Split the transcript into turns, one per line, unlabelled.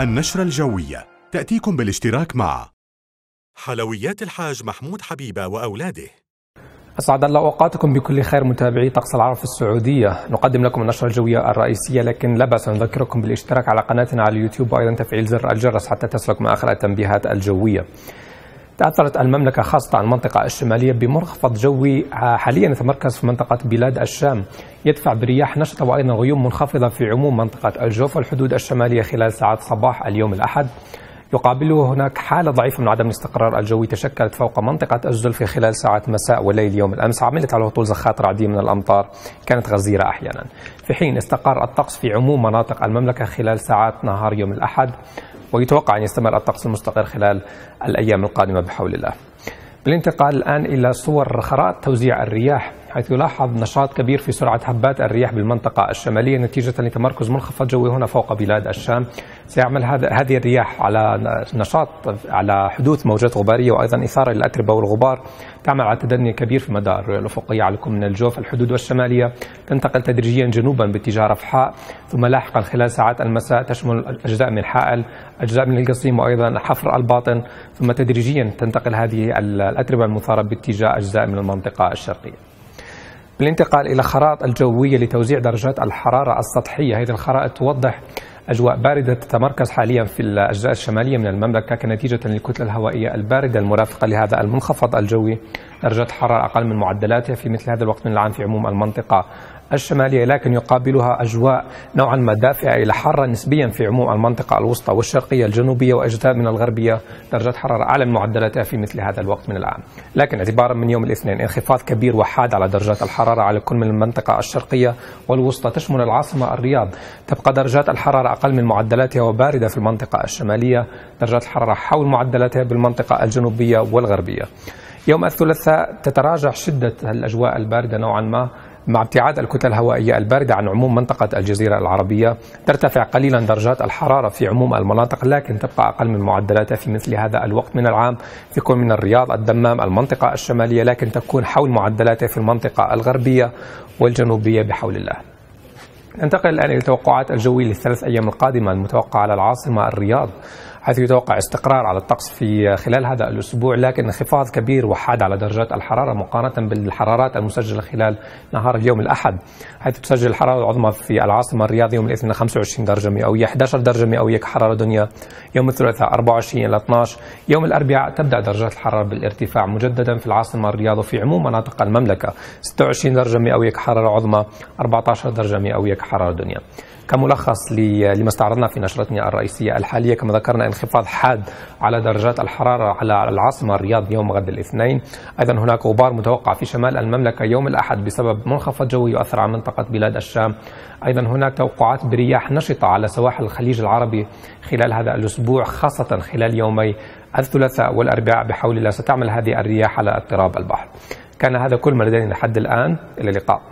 النشرة الجوية تأتيكم بالاشتراك مع حلويات الحاج محمود حبيبة وأولاده.
أسعد الله أوقاتكم بكل خير متابعي طقس العرب في السعودية. نقدم لكم النشرة الجوية الرئيسية، لكن لا بأس أن نذكركم بالاشتراك على قناتنا على اليوتيوب وأيضا تفعيل زر الجرس حتى تصلكم آخر التنبيهات الجوية. تأثرت المملكة خاصة المنطقة الشمالية بمنخفض جوي حاليا يتمركز في منطقة بلاد الشام، يدفع برياح نشطة وأيضا غيوم منخفضة في عموم منطقة الجوف والحدود الشمالية خلال ساعات صباح اليوم الأحد. يقابله هناك حالة ضعيفة من عدم الاستقرار الجوي تشكلت فوق منطقة الزلفي خلال ساعات مساء وليل يوم الأمس، عملت على هطول زخات رعدية من الأمطار كانت غزيرة أحيانا، في حين استقر الطقس في عموم مناطق المملكة خلال ساعات نهار يوم الأحد، ويتوقع أن يستمر الطقس المستقر خلال الأيام القادمة بحول الله. بالانتقال الآن إلى صور خرائط توزيع الرياح، حيث يلاحظ نشاط كبير في سرعة هبات الرياح بالمنطقة الشمالية نتيجة لتمركز منخفض جوي هنا فوق بلاد الشام. سيعمل هذه الرياح على نشاط على حدوث موجات غبارية وأيضا إثارة للأتربة والغبار، تعمل على تدني كبير في مدار الرؤية الأفقية عليكم من الجوف الحدود والشمالية، تنتقل تدريجيا جنوبا باتجاه رفحاء، ثم لاحقا خلال ساعات المساء تشمل أجزاء من حائل، أجزاء من القصيم وأيضا حفر الباطن، ثم تدريجيا تنتقل هذه الأتربة المثارة باتجاه أجزاء من المنطقة الشرقية. بالانتقال إلى خرائط الجوية لتوزيع درجات الحرارة السطحية، هذه الخرائط توضح أجواء باردة تتمركز حاليا في الأجزاء الشمالية من المملكة كنتيجة للكتلة الهوائية الباردة المرافقة لهذا المنخفض الجوي. درجات حرارة أقل من معدلاتها في مثل هذا الوقت من العام في عموم المنطقة الشمالية، لكن يقابلها أجواء نوعا ما دافئة إلى حارة نسبيا في عموم المنطقة الوسطى والشرقية الجنوبية وأجزاء من الغربية، درجات حرارة أعلى من معدلاتها في مثل هذا الوقت من العام. لكن اعتبارا من يوم الاثنين انخفاض كبير وحاد على درجات الحرارة على كل من المنطقة الشرقية والوسطى تشمل العاصمة الرياض، تبقى درجات الحرارة أقل من معدلاتها وباردة في المنطقة الشمالية، درجات الحرارة حول معدلاتها بالمنطقة الجنوبية والغربية. يوم الثلاثاء تتراجع شدة الأجواء الباردة نوعا ما مع ابتعاد الكتل الهوائية الباردة عن عموم منطقة الجزيرة العربية، ترتفع قليلا درجات الحرارة في عموم المناطق لكن تبقى أقل من معدلاتها في مثل هذا الوقت من العام في كل من الرياض، الدمام، المنطقة الشمالية، لكن تكون حول معدلاتها في المنطقة الغربية والجنوبية بحول الله. ننتقل الآن إلى التوقعات الجوية للثلاث أيام القادمة المتوقعة على العاصمة الرياض، حيث يتوقع استقرار على الطقس في خلال هذا الأسبوع، لكن انخفاض كبير وحاد على درجات الحرارة مقارنة بالحرارات المسجلة خلال نهار اليوم الأحد، حيث تسجل الحرارة العظمى في العاصمة الرياض يوم الاثنين 25 درجة مئوية، 11 درجة مئوية كحرارة دنيا، يوم الثلاثاء 24 إلى 12، يوم الأربعاء تبدأ درجات الحرارة بالارتفاع مجددا في العاصمة الرياض وفي عموم مناطق المملكة، 26 درجة مئوية كحرارة عظمى، 14 درجة مئوية كحرارة دنيا. كملخص لما استعرضنا في نشرتنا الرئيسية الحالية، كما ذكرنا انخفاض حاد على درجات الحرارة على العاصمة الرياض يوم غد الاثنين، أيضا هناك غبار متوقع في شمال المملكة يوم الأحد بسبب منخفض جوي يؤثر على منطقة بلاد الشام، أيضا هناك توقعات برياح نشطة على سواحل الخليج العربي خلال هذا الأسبوع، خاصة خلال يومي الثلاثاء والأربعاء بحول الله ستعمل هذه الرياح على اضطراب البحر. كان هذا كل ما لدينا لحد الآن، إلى اللقاء.